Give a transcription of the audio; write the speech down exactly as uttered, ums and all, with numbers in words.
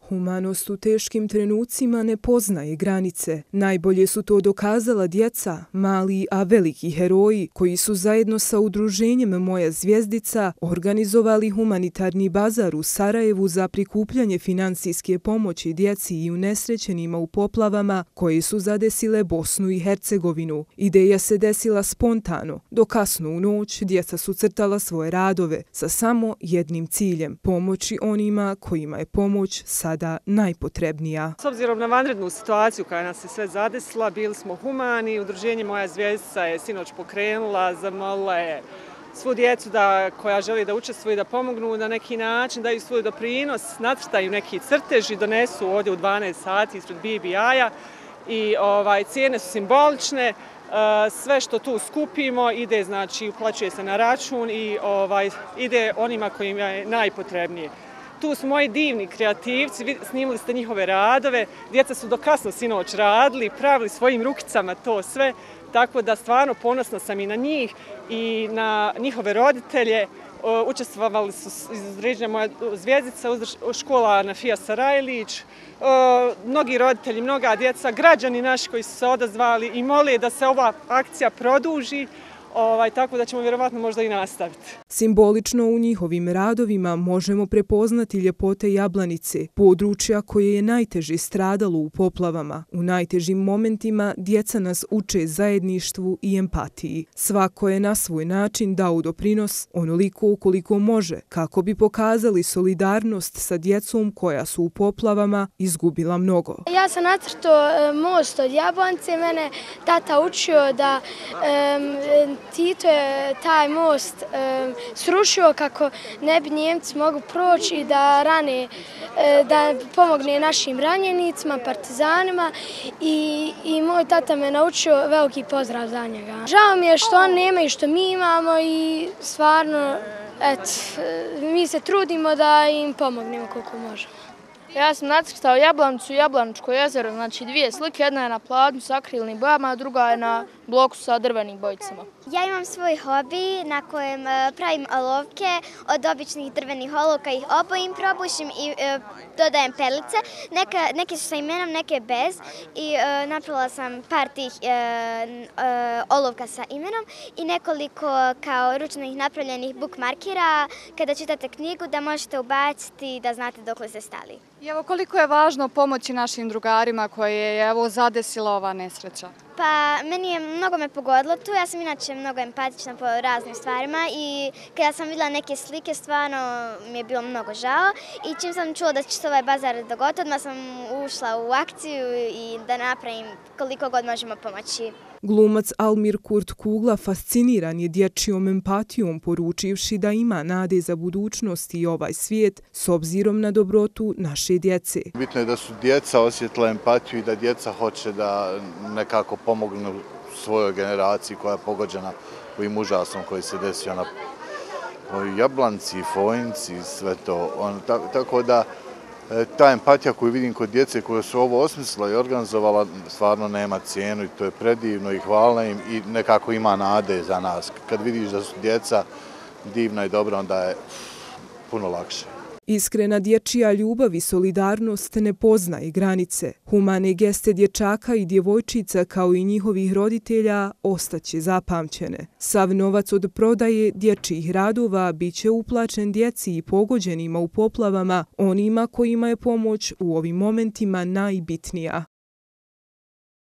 Humanost u teškim trenucima ne poznaje granice. Najbolje su to dokazala djeca, mali a veliki heroji, koji su zajedno sa udruženjem Moja zvijezdica organizovali humanitarni bazar u Sarajevu za prikupljanje finansijske pomoći djeci i unesrećenima u poplavama koje su zadesile Bosnu i Hercegovinu. Ideja se desila spontano. Do kasno u noć djeca su crtala svoje radove sa samo jednim ciljem – pomoći onima kojima je pomoć sada najpotrebnija. S obzirom na vanrednu situaciju koja nas je sve zadesila, bili smo humani. Udruženje Moja zvijezdica je sinoć pokrenula, zamolila je svu djecu da, koja želi da učestvuju i da pomognu na neki način, daju svoj doprinos, nacrtaju neki crtež i donesu ovdje u dvanaest sati ispred B B I-a i ovaj, cijene su simbolične. Sve što tu skupimo ide, znači uplaćuje se na račun i ovaj, ide onima kojima je najpotrebnije. Tu su moji divni kreativci, snimili ste njihove radove, djeca su do kasno sinoć radili, pravili svojim rukicama to sve, tako da stvarno ponosna sam i na njih i na njihove roditelje. Učestvovali su iz udruženja Moja zvijezdica, škola Nafija Sarajlić, mnogi roditelji, mnoga djeca, građani naši koji su se odazvali i mole da se ova akcija produži. Ovaj, tako da ćemo vjerovatno možda i nastaviti. Simbolično u njihovim radovima možemo prepoznati ljepote Jablanice, područja koje je najteže stradalo u poplavama. U najtežim momentima djeca nas uče zajedništvu i empatiji. Svako je na svoj način dao doprinos onoliko koliko može, kako bi pokazali solidarnost sa djecom koja su u poplavama izgubila mnogo. Ja sam nacrtao most od Jablanice, mene tata učio da um, Tito je taj most um, srušio kako ne bi Njemci mogli proći i da rane, da pomogne našim ranjenicima, partizanima i, i moj tata me naučio, veliki pozdrav za njega. Žao mi je što on nema i što mi imamo i stvarno, et, mi se trudimo da im pomognemo koliko možemo. Ja sam nacrtao Jablanicu i Jablaničko jezero, znači dvije slike, jedna je na platnu s akrilnim bojama, a druga je na bloku sa drvenim bojicama. Ja imam svoj hobi na kojem pravim olovke od običnih drvenih olovka, ih obojim, probušim i e, dodajem perlice. Neke, neke su sa imenom, neke bez i e, napravila sam par tih e, e, olovka sa imenom i nekoliko kao ručno ih napravljenih bookmarkera. Kada čitate knjigu da možete ubaciti da znate dokle ste stali. I evo, koliko je važno pomoći našim drugarima koje je evo zadesila ova nesreća? Pa, meni je mnogo me pogodilo tu, ja sam inače mnogo empatična po raznim stvarima i kada sam vidjela neke slike, stvarno mi je bilo mnogo žao i čim sam čula da će se ovaj bazar dogoditi, odmah sam ušla u akciju i da napravim koliko god možemo pomoći. Glumac Almir Kurt Kugla fasciniran je dječjom empatijom, poručivši da ima nade za budućnost i ovaj svijet s obzirom na dobrotu naše djece. Bitno je da su djeca osjetila empatiju i da djeca hoće da nekako pomognu svojoj generaciji koja je pogođena ovim užasom koji se desio na Jablanci, Fojnici, sve to. On, tako da ta empatija koju vidim kod djece koja su ovo osmislila i organizovala stvarno nema cijenu i to je predivno i hvala im i nekako ima nade za nas. Kad vidiš da su djeca divna i dobra, onda je puno lakše. Iskrena dječja ljubav i solidarnost ne poznaje granice. Humane geste dječaka i djevojčica kao i njihovih roditelja ostaće zapamćene. Sav novac od prodaje dječjih radova bit će uplaćen djeci i pogođenima u poplavama, onima kojima je pomoć u ovim momentima najbitnija.